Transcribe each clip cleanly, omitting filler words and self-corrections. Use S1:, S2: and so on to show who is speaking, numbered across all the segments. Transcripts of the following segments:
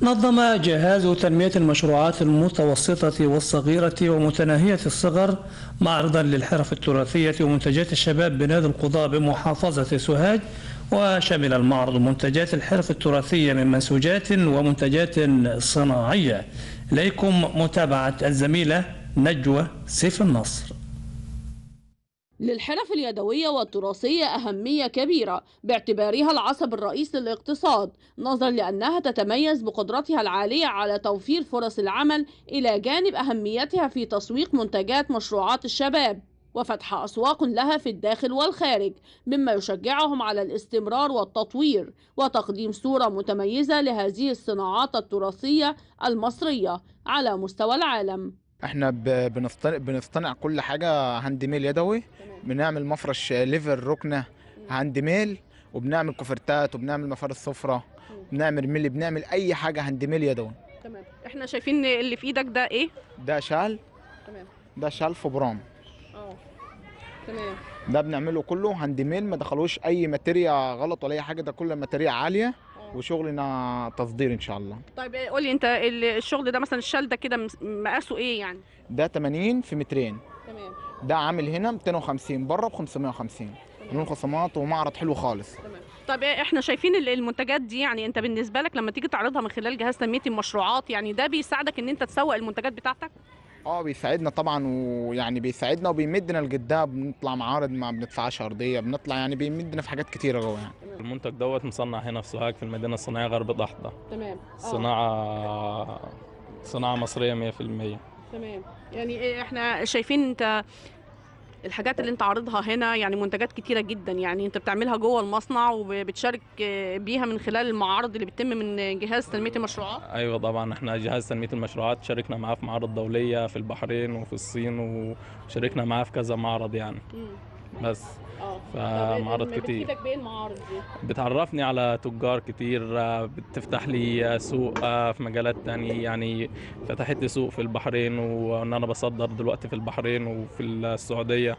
S1: نظم جهاز تنمية المشروعات المتوسطة والصغيرة ومتناهية الصغر معرضا للحرف التراثية ومنتجات الشباب بنادي القضاء بمحافظة سوهاج، وشمل المعرض منتجات الحرف التراثية من منسوجات ومنتجات صناعية. إليكم متابعة الزميلة نجوى سيف النصر.
S2: للحرف اليدوية والتراثية أهمية كبيرة باعتبارها العصب الرئيسي للاقتصاد، نظرا لأنها تتميز بقدرتها العالية على توفير فرص العمل إلى جانب أهميتها في تسويق منتجات مشروعات الشباب وفتح أسواق لها في الداخل والخارج، مما يشجعهم على الاستمرار والتطوير وتقديم صورة متميزة لهذه الصناعات التراثية المصرية على مستوى العالم.
S3: احنا بنصطنع كل حاجه هاند ميل يدوي. بنعمل مفرش ليفر ركنه هاند ميل، وبنعمل كوفرتات، وبنعمل مفارش سفره، بنعمل ميل، بنعمل اي حاجه هاند ميل يدوي.
S2: تمام. احنا شايفين اللي في ايدك ده ايه؟
S3: ده شال.
S2: تمام.
S3: ده شال فبرام.
S2: تمام.
S3: ده بنعمله كله هاند ميل، ما دخلوش اي ماتيريا غلط ولا اي حاجه، ده كله ماتيريا عاليه وشغلنا تصدير ان شاء الله.
S2: طيب قولي انت الشغل ده مثلا الشال ده كده مقاسه ايه يعني؟
S3: ده 80 في مترين.
S2: تمام.
S3: ده عامل هنا 250، بره ب 550. عاملين خصومات ومعرض حلو خالص.
S2: تمام. طب احنا شايفين المنتجات دي، يعني انت بالنسبه لك لما تيجي تعرضها من خلال جهاز تنميه المشروعات، يعني ده بيساعدك ان انت تسوق المنتجات بتاعتك؟
S3: بيساعدنا طبعا، ويعني بيساعدنا وبيمدنا لقدام. بنطلع معارض ما بندفعش ارضيه، بنطلع يعني بيمدنا في حاجات كتيره جوه يعني.
S4: المنتج دوت مصنع هنا في سوهاج في المدينه الصناعيه غرب ضحضه.
S2: تمام.
S4: صناعه مصريه 100%.
S2: تمام. يعني احنا شايفين انت الحاجات اللي انت عارضها هنا يعني منتجات كتيره جدا، يعني انت بتعملها جوه المصنع وبتشارك بيها من خلال المعارض اللي بتتم من جهاز تنميه المشروعات.
S4: ايوه طبعا، احنا جهاز تنميه المشروعات شاركنا معاه في معارض دوليه في البحرين وفي الصين، وشاركنا معاه في كذا معرض يعني. بس فمعارض كتير.
S2: بتفيدك بايه المعارض دي؟
S4: بتعرفني على تجار كتير، بتفتح لي سوق في مجالات تانية. يعني فتحت لي سوق في البحرين، وان انا بصدر دلوقتي في البحرين وفي السعودية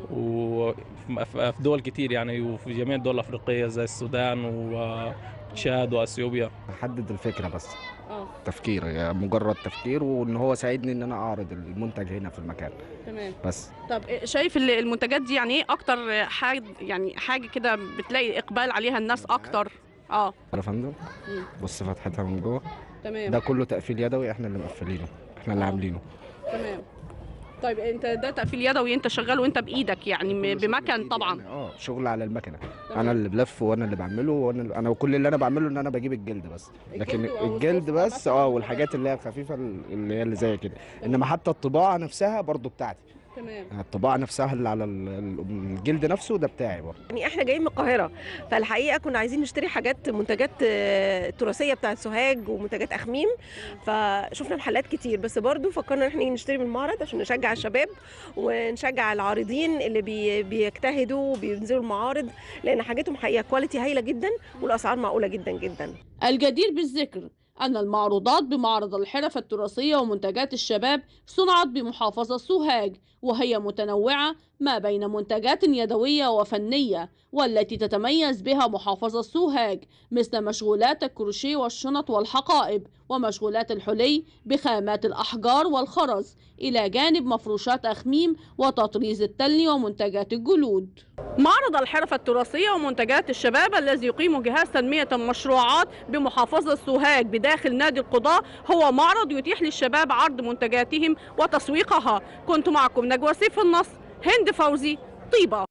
S4: وفي دول كتير يعني، وفي جميع الدول الافريقية زي السودان وتشاد واثيوبيا.
S5: احدد الفكرة بس. تفكير، يعني مجرد تفكير، وان هو ساعدني ان انا اعرض المنتج هنا في المكان.
S2: تمام.
S5: بس
S2: طب شايف المنتجات دي يعني ايه اكتر حاجه، يعني حاجه كده بتلاقي اقبال عليها الناس اكتر؟
S5: يا فندم بص فتحتها من جوه.
S2: تمام.
S5: ده كله تقفيل يدوي، احنا اللي مقفلينه، احنا اللي عاملينه.
S2: تمام. طيب انت ده تقفيل يدوي انت شغال وانت بايدك يعني بمكن طبعا؟
S5: شغل على المكنه. انا اللي بلف وانا اللي بعمله، انا وكل اللي انا بعمله ان انا بجيب الجلد بس، لكن الجلد بس والحاجات اللي هي الخفيفه اللي هي اللي زي كده، انما حتى الطباعه نفسها برضو بتاعتي.
S2: تمام.
S5: الطباعه نفسها اللي على الجلد نفسه ده بتاعي برضه.
S6: يعني احنا جايين من القاهره، فالحقيقه كنا عايزين نشتري منتجات تراثيه بتاعت سوهاج ومنتجات اخميم، فشفنا محلات كتير، بس برضه فكرنا ان احنا نشتري من المعرض عشان نشجع الشباب ونشجع العارضين اللي بيجتهدوا وبينزلوا المعارض، لان حاجتهم حقيقه كواليتي هايله جدا والاسعار معقوله جدا جدا.
S2: الجدير بالذكر أن المعروضات بمعرض الحرف التراثية ومنتجات الشباب صنعت بمحافظة سوهاج، وهي متنوعة ما بين منتجات يدوية وفنية، والتي تتميز بها محافظة سوهاج مثل مشغولات الكروشيه والشنط والحقائب ومشغولات الحلي بخامات الأحجار والخرز، إلى جانب مفروشات أخميم وتطريز التل ومنتجات الجلود. معرض الحرف التراثية ومنتجات الشباب الذي يقيم جهاز تنمية المشروعات بمحافظة سوهاج بداخل نادي القضاء هو معرض يتيح للشباب عرض منتجاتهم وتسويقها. كنت معكم نجوى سيف النصر، هند فوزي، طيبة.